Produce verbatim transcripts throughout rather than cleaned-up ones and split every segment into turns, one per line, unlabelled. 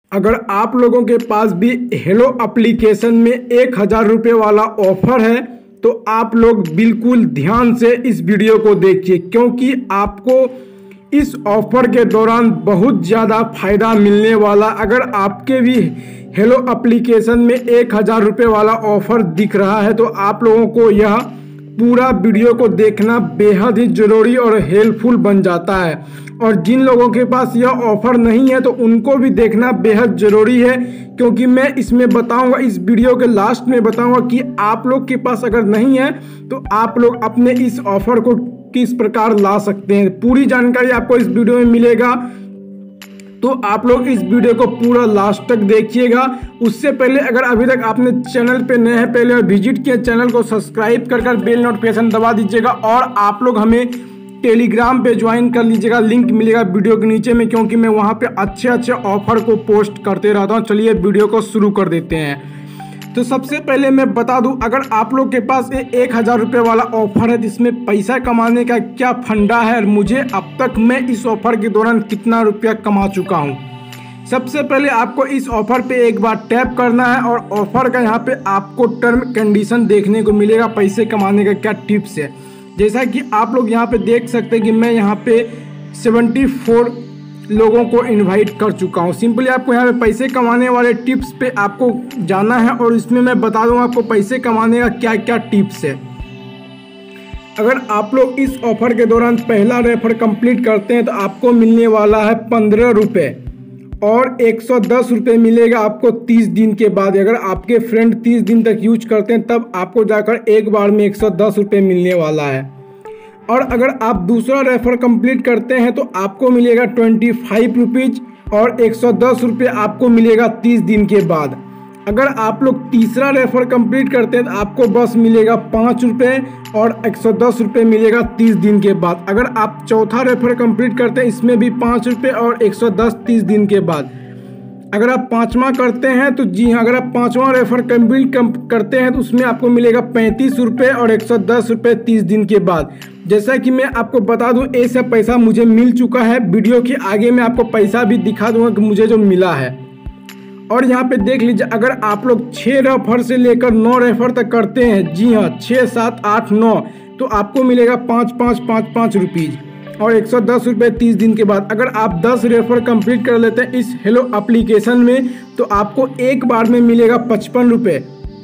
अगर आप लोगों के पास भी हेलो एप्लीकेशन में एक हज़ार रुपये वाला ऑफर है तो आप लोग बिल्कुल ध्यान से इस वीडियो को देखिए, क्योंकि आपको इस ऑफर के दौरान बहुत ज़्यादा फायदा मिलने वाला। अगर आपके भी हेलो एप्लीकेशन में एक हज़ार रुपये वाला ऑफर दिख रहा है तो आप लोगों को यह पूरा वीडियो को देखना बेहद ही ज़रूरी और हेल्पफुल बन जाता है। और जिन लोगों के पास यह ऑफ़र नहीं है तो उनको भी देखना बेहद ज़रूरी है, क्योंकि मैं इसमें बताऊंगा, इस वीडियो के लास्ट में बताऊंगा कि आप लोग के पास अगर नहीं है तो आप लोग अपने इस ऑफ़र को किस प्रकार ला सकते हैं। पूरी जानकारी आपको इस वीडियो में मिलेगा, तो आप लोग इस वीडियो को पूरा लास्ट तक देखिएगा। उससे पहले अगर अभी तक आपने चैनल पे नए हैं, पहले विजिट किए, चैनल को सब्सक्राइब कर कर बेल नोटिफिकेशन दबा दीजिएगा और आप लोग हमें टेलीग्राम पे ज्वाइन कर लीजिएगा। लिंक मिलेगा वीडियो के नीचे में, क्योंकि मैं वहाँ पे अच्छे अच्छे ऑफर को पोस्ट करते रहता हूँ। चलिए वीडियो को शुरू कर देते हैं। तो सबसे पहले मैं बता दूं, अगर आप लोग के पास एक हज़ार रुपये वाला ऑफर है जिसमें पैसा कमाने का क्या फंडा है, मुझे अब तक मैं इस ऑफर के दौरान कितना रुपया कमा चुका हूं। सबसे पहले आपको इस ऑफर पे एक बार टैप करना है और ऑफर का यहां पे आपको टर्म कंडीशन देखने को मिलेगा, पैसे कमाने का क्या टिप्स है। जैसा कि आप लोग यहाँ पे देख सकते हैं कि मैं यहाँ पे चौहत्तर लोगों को इनवाइट कर चुका हूँ। सिंपली आपको यहाँ पे पैसे कमाने वाले टिप्स पे आपको जाना है और इसमें मैं बता दूँ आपको पैसे कमाने का क्या क्या टिप्स है। अगर आप लोग इस ऑफर के दौरान पहला रेफर कंप्लीट करते हैं तो आपको मिलने वाला है पंद्रह रुपये और एक सौ दस रुपये मिलेगा आपको तीस दिन के बाद। अगर आपके फ्रेंड तीस दिन तक यूज करते हैं तब आपको जाकर एक बार में एक सौ दस रुपये मिलने वाला है। और अगर आप दूसरा रेफर कंप्लीट करते हैं तो आपको मिलेगा ट्वेंटी फाइव रुपीज़ और एक सौ दस रुपये आपको मिलेगा तीस दिन के बाद। अगर आप लोग तीसरा रेफर कंप्लीट करते हैं तो आपको बस मिलेगा पाँच रुपये और एक सौ दस रुपये मिलेगा तीस दिन के बाद। अगर आप चौथा रेफर कंप्लीट करते हैं इसमें भी पाँच रुपये और एक सौ दस तीस दिन के बाद। अगर आप पाँचवा करते हैं तो जी हाँ, अगर आप पाँचवा रेफर कंप्लीट करते हैं तो उसमें आपको मिलेगा पैंतीस रुपये और एक सौ दस रुपये तीस दिन के बाद। जैसा कि मैं आपको बता दूं, ऐसा पैसा मुझे मिल चुका है। वीडियो के आगे मैं आपको पैसा भी दिखा दूंगा कि मुझे जो मिला है। और यहाँ पे देख लीजिए, अगर आप लोग छः रेफर से लेकर नौ रेफर तक करते हैं, जी हाँ छः सात आठ नौ, तो आपको मिलेगा पाँच पाँच पाँच पाँच रुपीज़ और एक सौ दस रुपये तीस दिन के बाद। अगर आप दस रेफर कंप्लीट कर लेते हैं इस हेलो एप्लीकेशन में तो आपको एक बार में मिलेगा पचपन रुपये,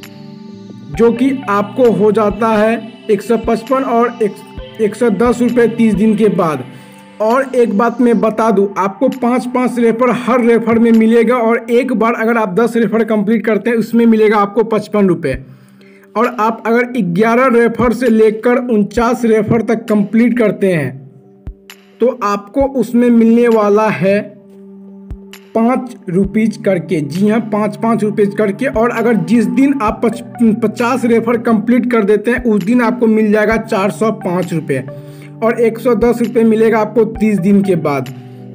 जो कि आपको हो जाता है एक सौ पचपन और एक एक सौ दस रुपये तीस दिन के बाद। और एक बात मैं बता दूं, आपको पाँच पाँच रेफर हर रेफर में मिलेगा और एक बार अगर आप दस रेफर कंप्लीट करते हैं उसमें मिलेगा आपको पचपन रुपये। और आप अगर ग्यारह रेफर से लेकर उनचास रेफर तक कंप्लीट करते हैं तो आपको उसमें मिलने वाला है पाँच रुपीज़ करके, जी हाँ पाँच पाँच रुपीज़ करके। और अगर जिस दिन आप पच, पचास रेफर कंप्लीट कर देते हैं उस दिन आपको मिल जाएगा चार सौ पाँच रुपये और एक सौ दस रुपये मिलेगा आपको तीस दिन के बाद।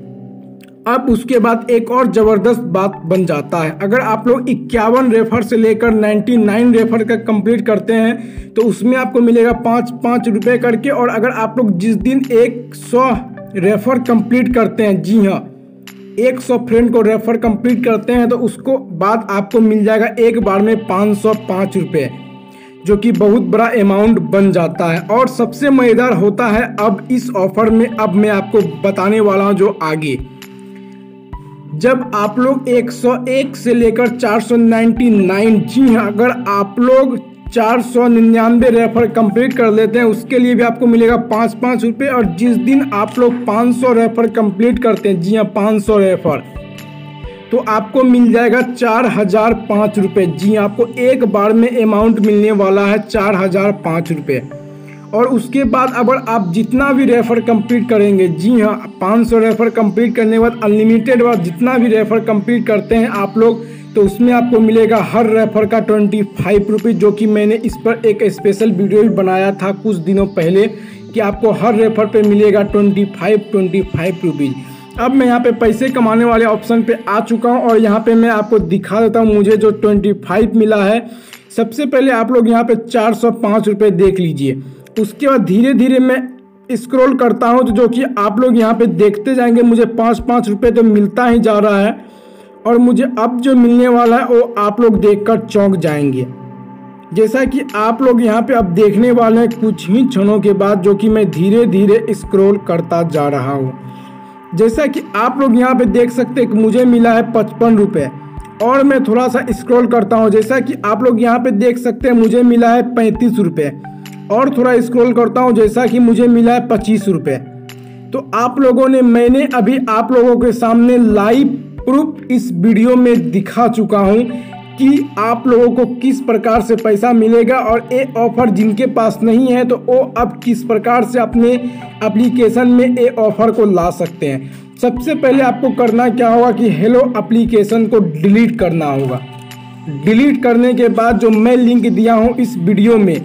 अब उसके बाद एक और ज़बरदस्त बात बन जाता है, अगर आप लोग इक्यावन रेफर से लेकर निन्यानवे रेफर का कंप्लीट करते हैं तो उसमें आपको मिलेगा पाँच पाँच रुपये करके। और अगर आप लोग जिस दिन एक सौ रेफर कंप्लीट करते हैं, जी हाँ एक सौ फ्रेंड को रेफर कंप्लीट करते हैं तो उसको बाद आपको मिल जाएगा एक बार में पाँच सौ पाँच रुपये, जो कि बहुत बड़ा अमाउंट बन जाता है। और सबसे मज़ेदार होता है अब इस ऑफर में, अब मैं आपको बताने वाला हूं जो आगे, जब आप लोग एक सौ एक से लेकर चार सौ निन्यानवे, जी हाँ अगर आप लोग चार सौ निन्यानवे रेफर कंप्लीट कर लेते हैं उसके लिए भी आपको मिलेगा पाँच पाँच रुपये। और जिस दिन आप लोग पाँच सौ रेफर कंप्लीट करते हैं, जी हाँ पाँच सौ रेफर, तो आपको मिल जाएगा चार हज़ार पाँच रुपये। जी हाँ आपको एक बार में अमाउंट मिलने वाला है चार हज़ार पाँच रुपये। और उसके बाद अगर आप जितना भी रेफर कंप्लीट करेंगे, जी हाँ पाँच सौ रेफर कंप्लीट करने के बाद अनलिमिटेड बाद जितना भी रेफर कंप्लीट करते हैं आप लोग, तो उसमें आपको मिलेगा हर रेफर का ट्वेंटी फाइव रुपीज़, जो कि मैंने इस पर एक स्पेशल वीडियो भी बनाया था कुछ दिनों पहले कि आपको हर रेफर पे मिलेगा twenty five twenty five rupees. अब मैं यहाँ पे पैसे कमाने वाले ऑप्शन पे आ चुका हूँ और यहाँ पे मैं आपको दिखा देता हूँ मुझे जो पच्चीस मिला है। सबसे पहले आप लोग यहाँ पे चार सौ पाँच रुपये देख लीजिए। उसके बाद धीरे धीरे मैं स्क्रॉल करता हूँ तो जो कि आप लोग यहाँ पे देखते जाएंगे मुझे पाँच पाँच रुपये तो मिलता ही जा रहा है। और मुझे अब जो मिलने वाला है वो आप लोग देखकर चौंक जाएंगे। जैसा कि आप लोग यहाँ पे अब देखने वाले हैं कुछ ही क्षणों के बाद, जो कि मैं धीरे धीरे स्क्रॉल करता जा रहा हूँ। जैसा कि आप लोग यहाँ पे देख सकते हैं कि मुझे मिला है पचपन रुपये, और मैं थोड़ा सा स्क्रॉल करता हूँ। जैसा कि आप लोग यहाँ पे देख सकते हैं मुझे मिला है पैंतीस रुपये, और थोड़ा स्क्रॉल करता हूँ। जैसा कि मुझे मिला है पच्चीस रुपये। तो आप लोगों ने मैंने अभी आप लोगों के सामने लाइव प्रूफ इस वीडियो में दिखा चुका हूँ कि आप लोगों को किस प्रकार से पैसा मिलेगा, और ये ऑफर जिनके पास नहीं है तो वो अब किस प्रकार से अपने एप्लीकेशन में ये ऑफर को ला सकते हैं। सबसे पहले आपको करना क्या होगा कि हेलो एप्लीकेशन को डिलीट करना होगा। डिलीट करने के बाद जो मैं लिंक दिया हूँ इस वीडियो में,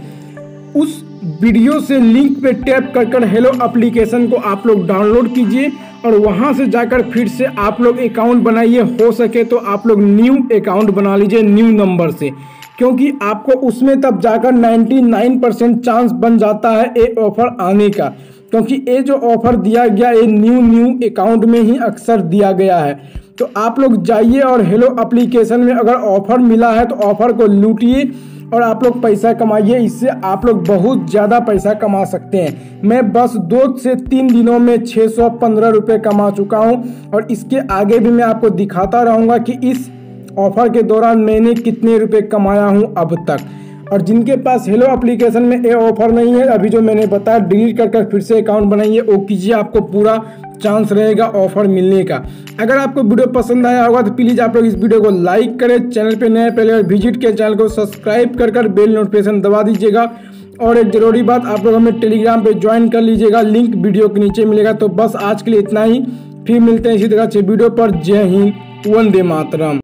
उस वीडियो से लिंक पे टैप कर कर हेलो एप्लीकेशन को आप लोग डाउनलोड कीजिए, और वहां से जाकर फिर से आप लोग अकाउंट बनाइए। हो सके तो आप लोग न्यू अकाउंट बना लीजिए न्यू नंबर से, क्योंकि आपको उसमें तब जाकर निन्यानवे परसेंट चांस बन जाता है ये ऑफर आने का, क्योंकि ये जो ऑफर दिया गया ये न्यू न्यू अकाउंट में ही अक्सर दिया गया है। तो आप लोग जाइए और हेलो एप्लीकेशन में अगर ऑफर मिला है तो ऑफर को लूटिए और आप लोग पैसा कमाइए। इससे आप लोग बहुत ज़्यादा पैसा कमा सकते हैं। मैं बस दो से तीन दिनों में छः सौ पंद्रह रुपये कमा चुका हूं, और इसके आगे भी मैं आपको दिखाता रहूंगा कि इस ऑफर के दौरान मैंने कितने रुपए कमाया हूं अब तक। और जिनके पास हेलो एप्लीकेशन में ये ऑफर नहीं है, अभी जो मैंने बताया डिलीट कर कर फिर से अकाउंट बनाइए, वो कीजिए, आपको पूरा चांस रहेगा ऑफर मिलने का। अगर आपको वीडियो पसंद आया होगा तो प्लीज़ आप लोग इस वीडियो को लाइक करें, चैनल पे नए पहले विजिट के चैनल को सब्सक्राइब कर कर बेल नोटिफिकेशन दबा दीजिएगा। और एक ज़रूरी बात, आप लोग हमें टेलीग्राम पे ज्वाइन कर लीजिएगा, लिंक वीडियो के नीचे मिलेगा। तो बस आज के लिए इतना ही, फिर मिलते हैं इसी तरह से वीडियो पर। जय हिंद, वंदे मातरम।